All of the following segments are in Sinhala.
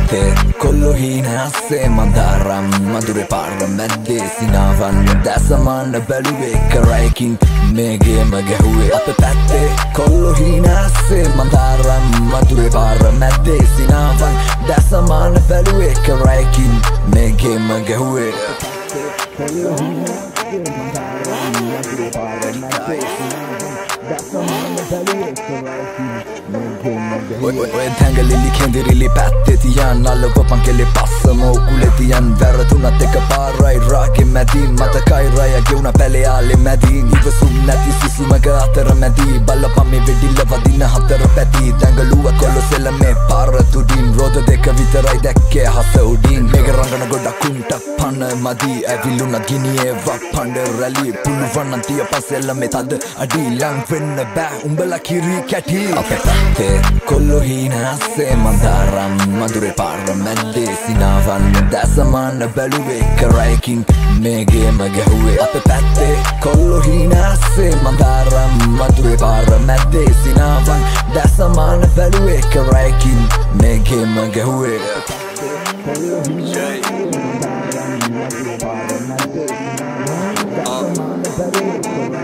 පැත්තේ කොල්ලෝ හීන අස්සේ මන්දාරම් මදුරේ පාර මැද්දේ සිනාවන් දැසමන්න බැලුවේ කරයිකින් මේ ගේම ගැහුවේ අපේ පැත්තේ කොල්ලෝ හීන අස්සේ මන්දාරම් මදුරේ පාර මැද්දේ සිනාවන් දැසමන්න බැලුවේ කරයිකින් මේ ගේම ගැහුවේ කොල්ලෝ හීන අස්සේ මන්දාරම් මදුරේ පාර මැද්දේ සිනාවන් දැසමන්න බැලුවේ කරයිකින් ඔය තැඟලිලි කෙන්දිරිලි පැත්තේ තියන් අල්ලවපන් කෙලෙ පස්සම උකුලේ තියන් වැරදුනත් එක පාරයි රාගෙ මැදින් මතකයි රය ගෙවුන පැලේ ආලෙ මැදින් ඉවසුම් නැති සිසුමක අතර මැදි බලපන් මේ වෙඩිල්ල වදින හතර පැති තැඟලුව කොළොසෙල මේ පාර තුඩින් රෝද දෙක විතරයි දැක්කේ හස උඩින් මේක රංගන ගොඩක් උන්ට පන්න මදි ඇවිලුණත් ගිනියේ වප්පන්ඩ රැලි පුළුවන් නම් තියපන් සෙල්ල මේ තද අඩි ලං වෙන්න බෑ උඹලා කිරි කැටි අපේ පැත්තේ කොල්ලෝ හීන අස්සේ මන්දාරම් මදුරේ පාර මැද්දේ සිනාවන් දැසමන්න බැලුවේ කරයිකින් මේ ගේම ගැහුවේ අපේ පැත්තේ කොල්ලෝ හීන අස්සේ මන්දාරම් මදුරේ පාර මැද්දේ සිනාවන් දැසමන්න බැලුවේ කරයිකින් මේ ගේම ගැහුවේ කොල්ලෝ හීන අස්සේ මන්දාරම් මදුරේ පාර මැද්දේ සිනාවන් දැසමන්න බැලුවේ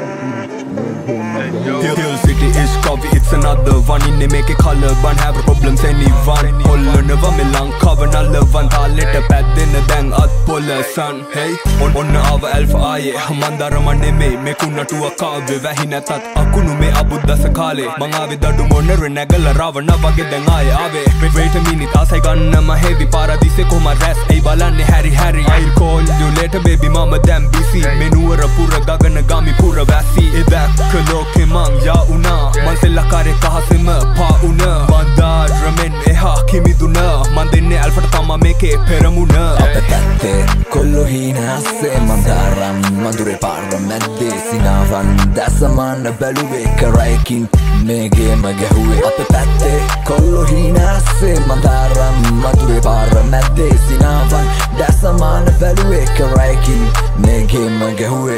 Hill City is coffee, it's another one. Inne make a color bun, have problems anyone. Hollonava me lankawa nallawan thaleta paddena dan at pola sun. Hey, onna ava alpha aaye mandarama neme me kunnatuwa kaave vähinathat akunu me abuddasa kale man aave dadu monere nagala ravana wage dan aaye aave wait a minute asai gannama heavy paradise koma ras ei balanne hari hari I'll call you later baby mama damn busy menuwara pura gagana gami pura vasi e back loke man ya una man sella kare kahasema pa una mandar ramen eha kimiduna man denne alfata tama meke peramuna අපේ පැත්තේ කොල්ලෝ හීන අස්සේ මන්දාරම් මදුරේ පාර මැද්දේ සිනාවන් දැසමන්න බැලුවේ කරයිකින් මේ ගේම ගැහුවේ අපේ පැත්තේ කොල්ලෝ හීන අස්සේ මන්දාරම් මදුරේ පාර මැද්දේ සිනාවන් දැසමන්න බැලුවේ කරයිකින් මේ ගේම ගැහුවේ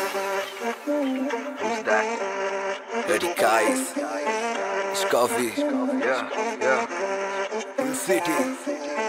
Dirty guys, it's coffee, yeah, Hill City.